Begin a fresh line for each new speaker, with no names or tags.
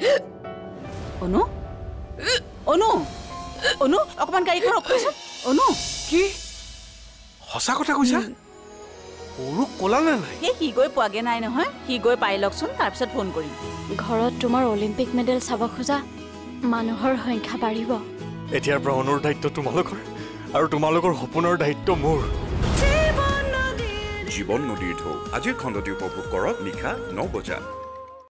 অনু অনু অনু অকমান গাড়ীখন ৰখাচোন অনু
কি সঁচা কথা কৈছা সৰু কলা নাই
সি গৈ পোৱাগে নাই নহয় সি গৈ পাই লওকচোন তাৰপিছত ফোন কৰিম
ঘৰত তোমাৰ অলিম্পিক মেডেল চাব খোজা মানুহৰ সংখ্যা বাঢ়িব
এতিয়াৰ পৰা অনুৰ দায়িত্ব তোমালোকৰ আৰু তোমালোকৰ সপোনৰ দায়িত্ব মোৰ
জীৱন নদীৰ ঢৌ আজিৰ খণ্ডটি উপভোগ কৰক নিশা 9 বজাত